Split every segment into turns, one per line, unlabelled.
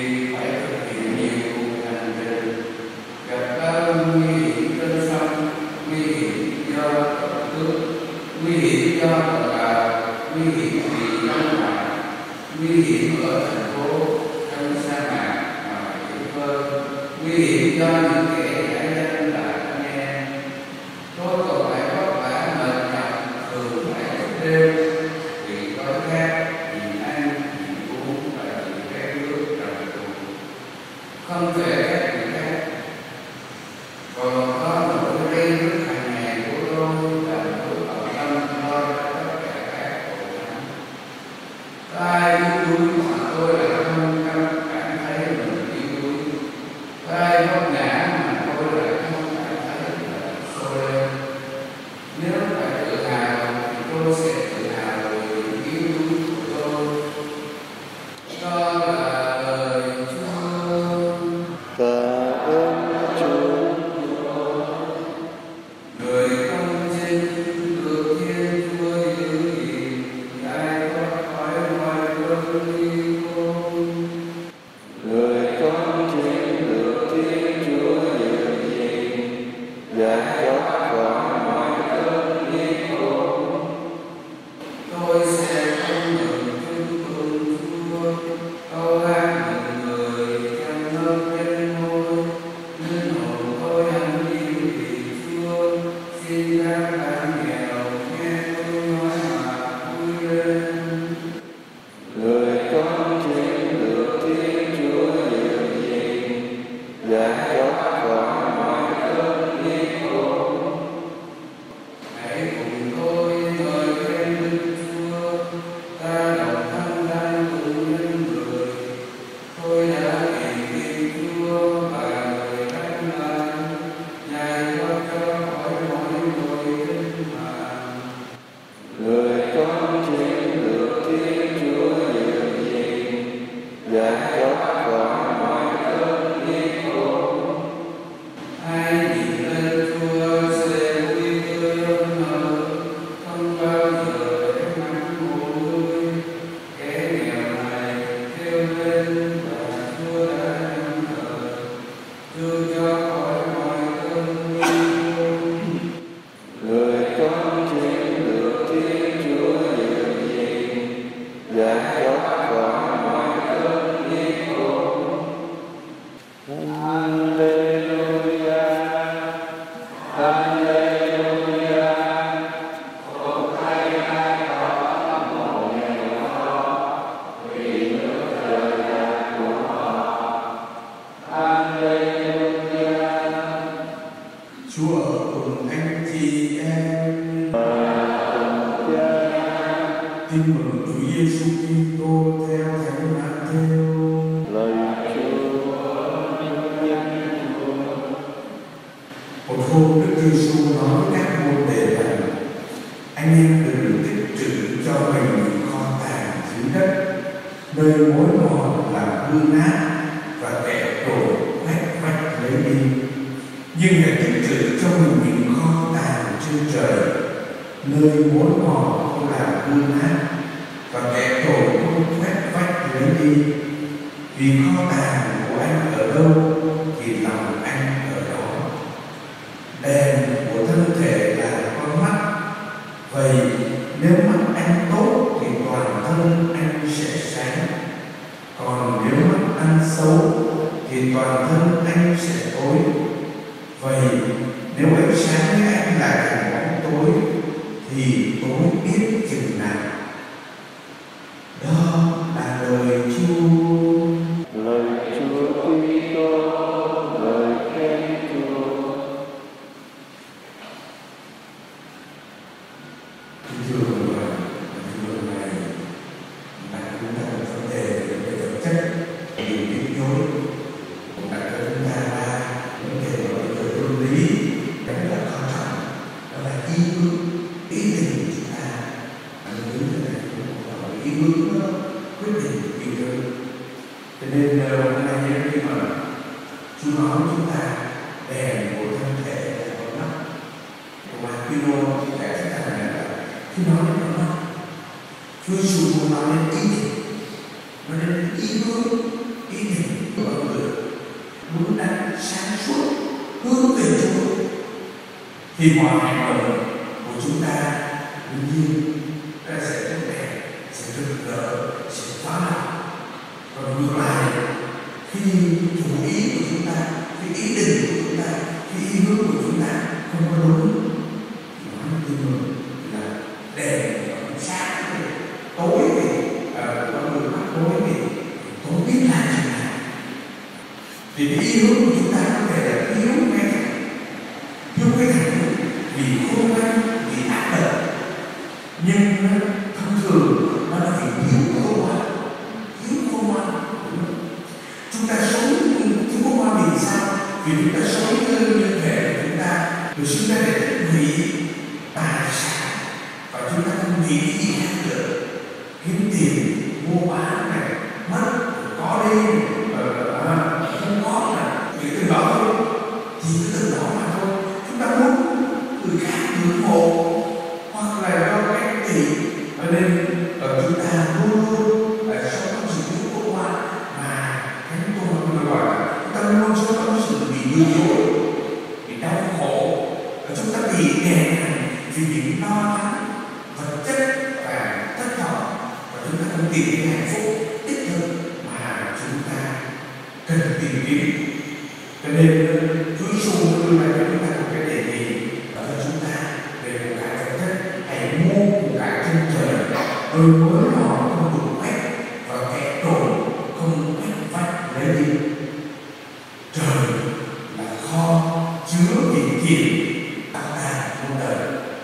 phải thực hiện nhiều hành trình gặp gỡ nguy hiểm trên sông, nguy hiểm do động nước, nguy hiểm do bờ bào, nguy hiểm vì lâm hại, nguy hiểm ở thành phố, trong sa mạc ngoài biển khơi, nguy hiểm do những kẻ giả danh là anh em. Tôi còn phải vất vả mệt nhọc, thường phải thức đêm vì đói khát, vì ăn, vì uống và vì khát nước trần truồng. Không kể các việc khác, còn có nỗi ren rứt hàng ngày của tôi là nỗi bận tâm lo cho tất cả các cuộc sống. Có ai yếu đuối mà tôi lại không cảm thấy mình yếu đuối. Có ai vấp ngã mà tôi lại không cảm thấy là sôi lên. Nếu phải tự hào thì tôi sẽ tự hào về yếu đuối của tôi. Đó là lời Chúa.
Tạ ơn Chúa.
Người không tin được Thiên Chúa giữ gìn, ai thoát khỏi mọi cơn nguy khốn.
Người con tin được Thiên Chúa giữ gìn, giải thoát khỏi mọi cơn nguy khốn.
Tôi sẽ không ngừng trưng tôn Chúa, câu hát mừng người trong lớp bên môi. Linh hồn tôi ăn yêu vì Chúa, xin các bạn nghèo nghe tôi nói mà vui lên.
Người con tin được Thiên Chúa giữ gìn, giải thoát khỏi mọi cơn nguy khốn.
Hãy cùng tôi ngợi khen Đức Chúa, ta đồng tham gia cùng nhân người. Tôi đã vì Thiên Chúa và người các ngài, Ngài thoát cho khỏi mọi nỗi kinh hoàng.
Người con tin được Thiên Chúa giữ gìn, giải thoát khỏi mọi cơn nguy khốn.
Ai nhìn lên Chúa sẽ vui tươi hớn hở, không bao giờ để mắt mồ hôi. Kẻ nghèo này kêu lên và Chúa đã nâng đỡ, Chúa cho khỏi mọi cơn nguy khốn.
Người con tin được Thiên Chúa giữ gìn, giải thoát khỏi mọi cơn nguy khốn. Alleluia, Alleluia. Khổ thay ai có một nghèo khó, vì nước trời là của họ. Alleluia.
Chúa ở cùng anh chị em. Tin mừng Chúa Giêsu Kitô theo Thánh Matthew.
Lời Chúa.
Một hôm Đức Giêsu nói với các môn đệ rằng: anh em đừng tích trữ cho mình những kho tàng dưới đất, nơi mối mọt làm hư nát và kẻ trộm quét vách lấy đi, nhưng hãy tích trữ cho mình những kho tàng trên trời, nơi mối mọt không làm hư nát và kẻ trộm không quét vách lấy đi. Vì kho tàng của anh ở đâu thì lòng anh ở đó. Đèn của thân thể là con mắt. Vậy nếu mắt anh tốt thì toàn thân anh sẽ sáng. Còn nếu mắt anh xấu thì toàn thân anh sẽ tối. Vậy nếu ánh sáng với anh lại thành bóng tối thì tối biết chừng nào. Đó là lời Chúa.
Lời Chúa Kitô, lời khen Chúa.
Thưa mọi người, thưa này là chúng ta có vấn đề về vật chất, điều biết dối, cũng đã cho chúng ta ra vấn đề về luân lý rất là quan trọng, đó là ý ước, ý định của chúng ta. Ý ước này cũng là ý ước nó quyết định nhiều hơn. Cho nên hôm nay nếu như mà Chúa nói chúng ta đèn của thân thể là con mắt, và Pino thì sẽ thành là khi nói đến con mắt, Chúa Giêsu nói đến ý định, nói đến ý ước, ý định hướng về Chúa thì mọi hành động của chúng ta đương nhiên ta sẽ tốt đẹp, sẽ rực rỡ, sẽ phá lặng. Còn ngược lại, khi chủ ý của chúng ta, khi ý định của chúng ta, khi ý hướng của chúng ta không có đúng, thì nói như mình là đèn sáng thì tối thì con người mắt tối thì không biết làm gì nào. Thì cái ý hướng của chúng ta có thể là yếu ngay thẳng vì khôn ngoan, vì ác độc, nhưng thông thường nó là vì thiếu khôn ngoan. Chúng ta sống thiếu khôn ngoan vì sao? Vì chúng ta sống như nhân thể của chúng ta được sinh ra để tích lũy tài sản, và chúng ta không nghĩ gì khác được, kiếm tiền, mua bán này, mất, có đi, không có là chỉ từ đó thôi, chỉ từ đó mà thôi. Chúng ta muốn người khác ngưỡng mộ hoặc là do cách gì, cho nên chúng ta luôn luôn sống trong sự thiếu khôn ngoan, mà Thánh Tôn gọi là chúng ta luôn sống trong sự bị lừa dối, bị đau khổ, và chúng ta bị đè nặng vì những lo lắng vật chất và thất vọng, và chúng ta không tìm thấy hạnh phúc đích thực mà chúng ta cần tìm kiếm. Cho nên Chúa Giêsu đưa ra cho chúng ta một cái đề nghị, đó là chúng ta về của cải vật chất hãy mua của cải trên trời, đôi mới họ không đủ quét và kẻ trộm không quét vách lấy đi. Trời là kho chứa tiền tiền tạo ra muôn đời.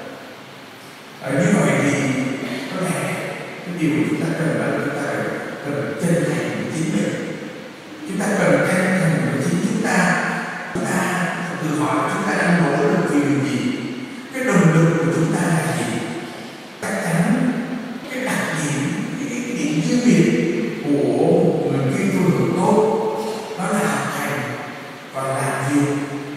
Như vậy thì có thể cái điều chúng ta cần là chúng ta cần chân thành với chính mình, chúng ta cần chân thành với chính chúng ta tự hỏi chúng ta đang nỗ lực vì điều gì, cái động lực của chúng ta là gì. Chắc chắn cái đặc điểm, cái điểm riêng biệt của người Kitô hữu tốt đó là học hành và làm việc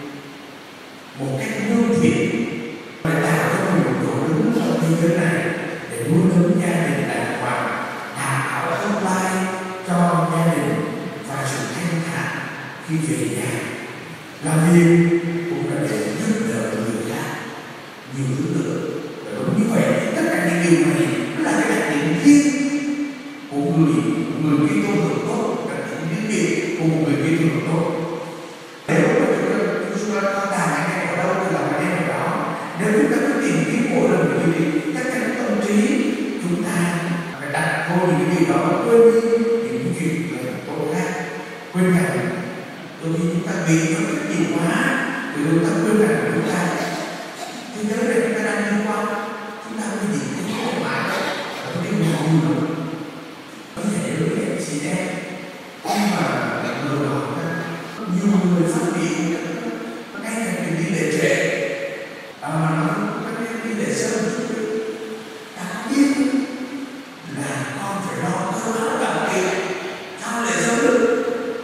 một cách lương thiện để tạo cho mình một chỗ đứng trong thế giới này, để nuôi nấng gia đình đàng hoàng, đảm bảo tương lai cho gia đình và sự thanh thản khi về nhà. Làm việc cũng là để giúp đỡ người khác nhiều thứ nữa. Và đúng như vậy, tất cả những điều này nó là cái đặc điểm riêng của người Kitô hữu tốt, đặc điểm riêng biệt của một người Kitô hữu tốt. Nếu mà chúng ta có tài anh em ở đâu thì làm anh em ở đó. Nếu chúng ta có tìm kiếm mỗi lần một điều gì, tất cả những tâm trí chúng ta phải đặt vô những cái điều đó, quên đi những chuyện là tốt khác, quên rằng đôi khi chúng ta bị nó rất nhiều quá, thì chúng ta quên rằng chúng ta thế giới này chúng ta đang đi qua, chúng ta không nhìn thấy khổ mãi ở cái điều nào nhiều lắm. Có thể đối với chị em, nhưng mà người đó nhiều người phát biểu ngay cả việc đi lễ trễ, mà nó các đi lễ sớm, ta biết là con phải lo cơm áo gạo tiền, sao lễ sớm được?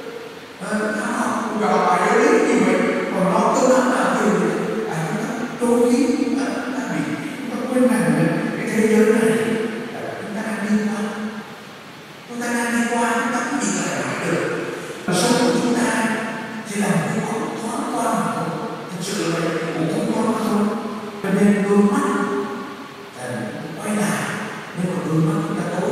Nó gọi bài giáo lý như vậy, còn lo cơm áo gạo tiền, đôi khi chúng ta quên rằng cái thế giới này chúng ta đang đi qua, chúng ta không nhìn lại mãi được. Sống của chúng ta chỉ là một cái thoáng qua mà thôi, thực sự là cũng không có thôi. Cho nên đôi mắt quay lại, nhưng mà đôi mắt chúng ta tối